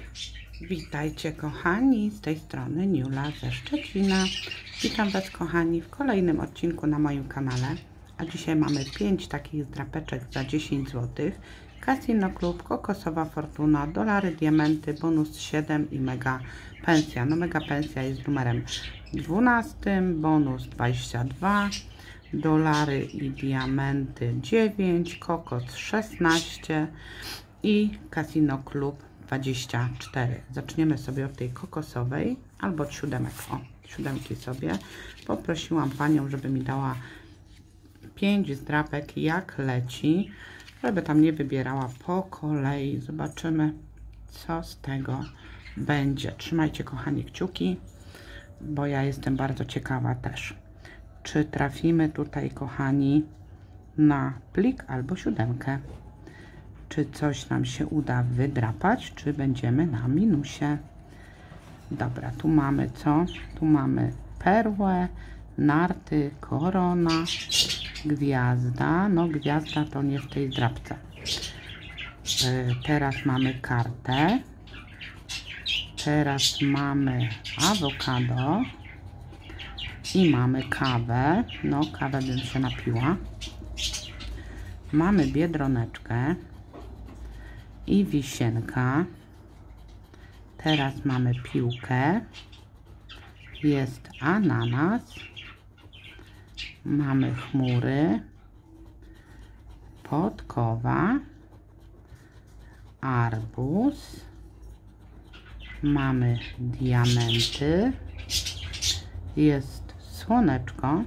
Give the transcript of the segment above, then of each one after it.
Witajcie kochani, z tej strony Niula ze Szczecina. Witam Was kochani w kolejnym odcinku na moim kanale. A dzisiaj mamy 5 takich zdrapeczek za 10 zł. Casino Club, Kokosowa Fortuna, dolary, diamenty, bonus 7 i mega pensja. No mega pensja jest numerem 12, bonus 22, dolary i diamenty 9, kokos 16 i Casino Club 24. Zaczniemy sobie od tej kokosowej albo od siódemek. O, siódemki sobie. Poprosiłam panią, żeby mi dała 5 zdrapek jak leci, żeby tam nie wybierała po kolei. Zobaczymy, co z tego będzie. Trzymajcie kochani kciuki, bo ja jestem bardzo ciekawa też, czy trafimy tutaj kochani na plik albo siódemkę. Czy coś nam się uda wydrapać, czy będziemy na minusie. Dobra, tu mamy co? Tu mamy perłę, narty, korona, gwiazda. No gwiazda to nie w tej drapce. Teraz mamy kartę. Teraz mamy awokado. I mamy kawę. No kawę bym się napiła. Mamy biedroneczkę. I wisienka. Teraz mamy piłkę. Jest ananas. Mamy chmury. Podkowa. Arbuz. Mamy diamenty. Jest słoneczko.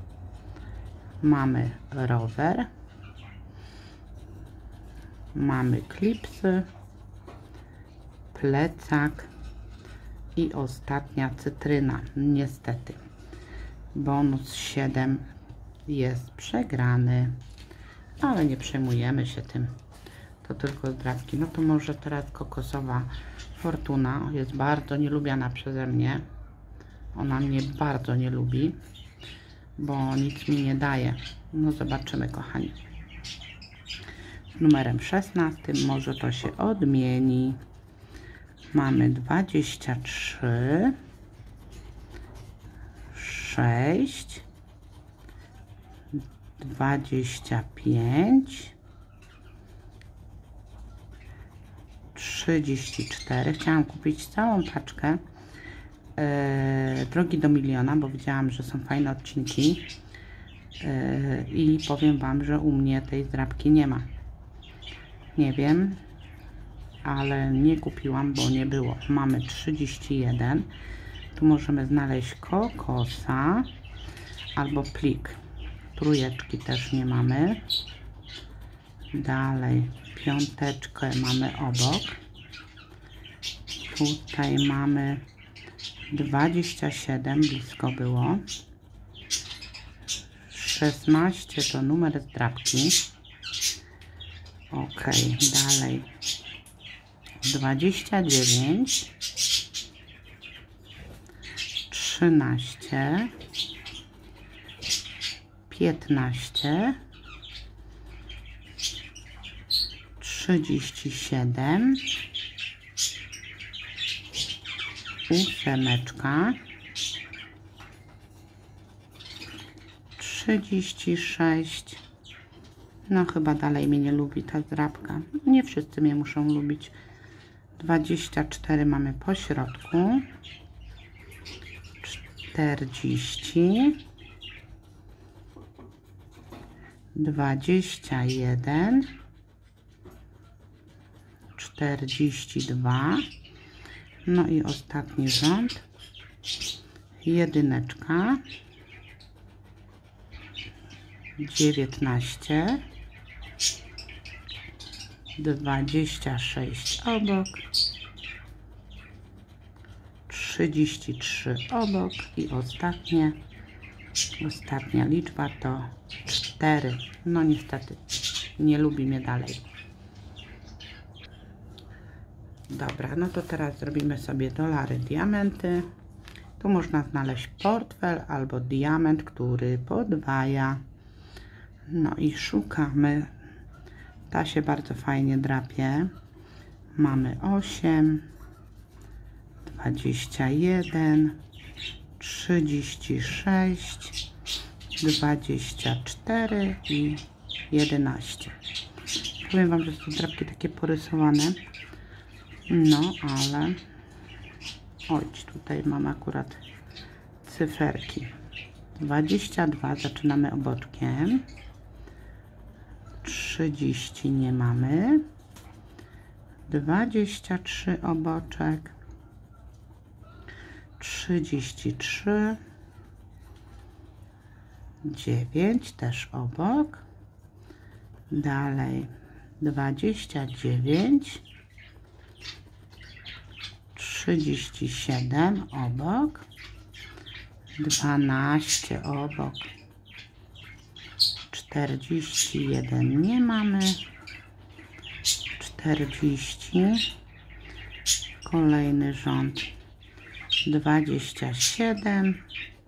Mamy rower. Mamy klipsy, plecak i ostatnia cytryna. Niestety bonus 7 jest przegrany, ale nie przejmujemy się tym, to tylko zdrapki. No to może teraz kokosowa fortuna. Jest bardzo nielubiana przeze mnie. Ona mnie bardzo nie lubi, bo nic mi nie daje. No zobaczymy kochani. Numerem 16 może to się odmieni. Mamy 23, 6, 25, 34. Chciałam kupić całą paczkę Drogi do miliona, bo widziałam, że są fajne odcinki i powiem Wam, że u mnie tej zdrapki nie ma. Nie wiem, ale nie kupiłam, bo nie było. Mamy 31. Tu możemy znaleźć kokosa albo plik. Trójeczki też nie mamy. Dalej piąteczkę mamy obok. Tutaj mamy 27, blisko było. 16 to numer zdrapki. Ok, dalej 29, 13, 15, 37, ósemeczka, 36. No chyba dalej mnie nie lubi ta zdrapka. Nie wszyscy mnie muszą lubić. 24 mamy po środku. 40. 21. 42. No i ostatni rząd. Jedyneczka. 19, 26 obok, 33 obok i ostatnia liczba to 4. No niestety nie lubi mnie dalej. Dobra, no to teraz zrobimy sobie dolary, diamenty. Tu można znaleźć portfel albo diament, który podwaja. No i szukamy. Ta się bardzo fajnie drapie. Mamy 8, 21, 36, 24 i 11. Powiem Wam, że są drapki takie porysowane. No, ale... Oj, tutaj mam akurat cyferki. 22 zaczynamy oboczkiem. 30 nie mamy. 23 oboczek. 33. 9 też obok. Dalej 29. 37 obok. 12 obok. 41 nie mamy. 40. Kolejny rząd. 27.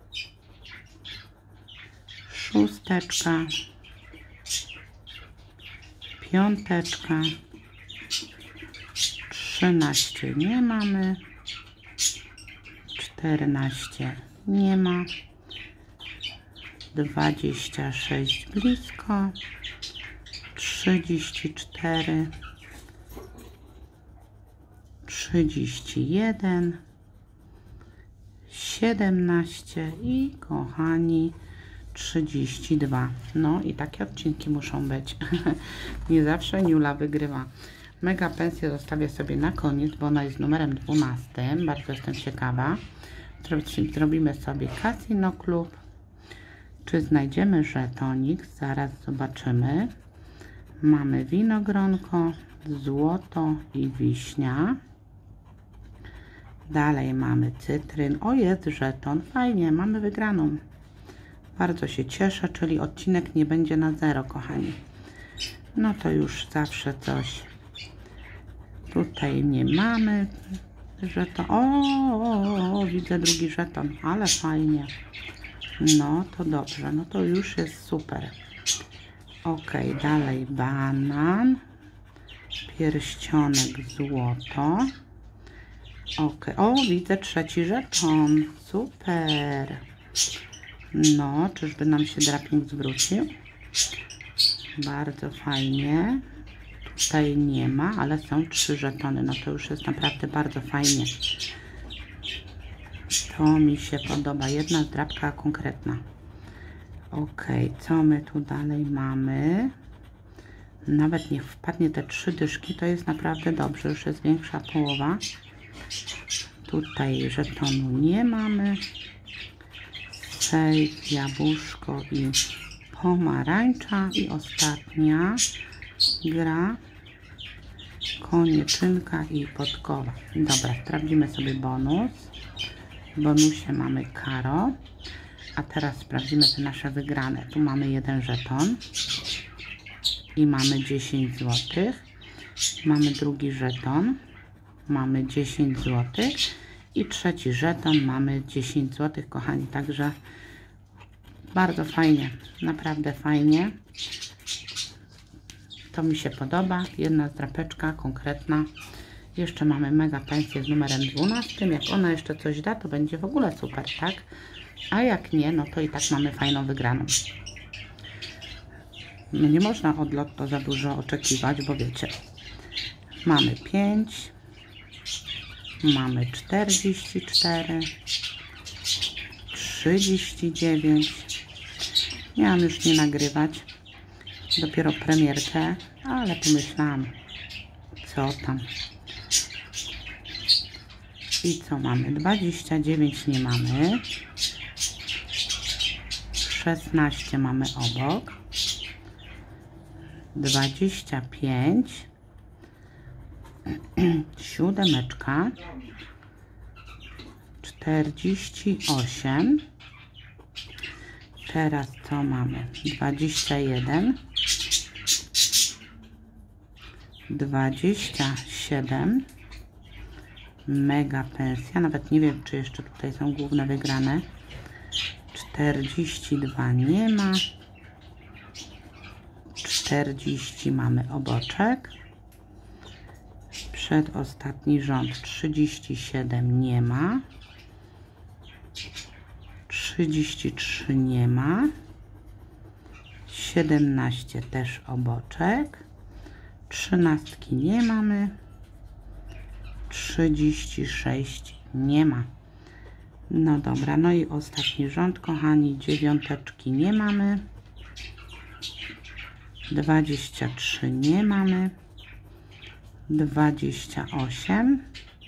Szósteczka. Piąteczka. 13 nie mamy. 14 nie ma. 26 blisko. 34. 31. 17 i kochani 32. No i takie odcinki muszą być. Nie zawsze Niula wygrywa. Mega pensję zostawię sobie na koniec, bo ona jest numerem 12. Bardzo jestem ciekawa. Zrobimy sobie Casino Club. Czy znajdziemy żetonik? Zaraz zobaczymy. Mamy winogronko, złoto i wiśnia. Dalej mamy cytryn. O, jest żeton. Fajnie, mamy wygraną. Bardzo się cieszę, czyli odcinek nie będzie na 0, kochani. No to już zawsze coś. Tutaj nie mamy żeton. O, widzę drugi żeton, ale fajnie. No to dobrze, no to już jest super. Ok, dalej banan. Pierścionek złoto. Ok, o, widzę trzeci żeton. Super. No, czyżby nam się draping zwrócił? Bardzo fajnie. Tutaj nie ma, ale są 3 żetony. No to już jest naprawdę bardzo fajnie. To mi się podoba. Jedna drapka konkretna. Ok, co my tu dalej mamy? Nawet niech wpadnie te 3 dyszki, to jest naprawdę dobrze. Już jest większa połowa. Tutaj żetonu nie mamy. Sejf, jabłuszko i pomarańcza. I ostatnia gra konieczynka i podkowa. Dobra, sprawdzimy sobie bonus. W bonusie mamy karo. A teraz sprawdzimy te nasze wygrane. Tu mamy jeden żeton i mamy 10 zł. Mamy drugi żeton, mamy 10 zł i trzeci żeton, mamy 10 zł, kochani. Także bardzo fajnie, naprawdę fajnie. To mi się podoba. Jedna drapeczka konkretna. Jeszcze mamy mega pensję z numerem 12. Jak ona jeszcze coś da, to będzie w ogóle super, tak? A jak nie, no to i tak mamy fajną wygraną. No nie można od lotto za dużo oczekiwać, bo wiecie, mamy 5, mamy 44, 39. Miałam już nie nagrywać, dopiero premierkę, ale pomyślałam, co tam. I co mamy? 29 nie mamy. 16 mamy obok. 25. 7. 48. Teraz co mamy? 21. 27. Mega pensja. Nawet nie wiem, czy jeszcze tutaj są główne wygrane. 42 nie ma. 40 mamy oboczek. Przedostatni rząd 37 nie ma. 33 nie ma. 17 też oboczek. 13 nie mamy. 36 nie ma. No dobra, no i ostatni rząd, kochani, dziewiąteczki nie mamy. 23 nie mamy. 28,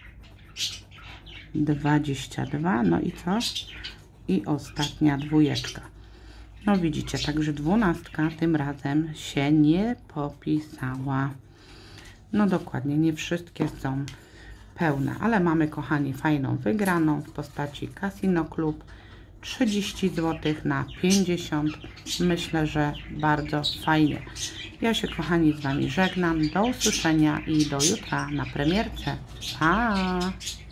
22, no i co? I ostatnia dwójeczka. No widzicie, także 12 tym razem się nie popisała. No dokładnie, nie wszystkie są pełne, ale mamy, kochani, fajną wygraną w postaci Casino Club. 30 zł na 50. Myślę, że bardzo fajnie. Ja się, kochani, z Wami żegnam. Do usłyszenia i do jutra na premierce. Pa!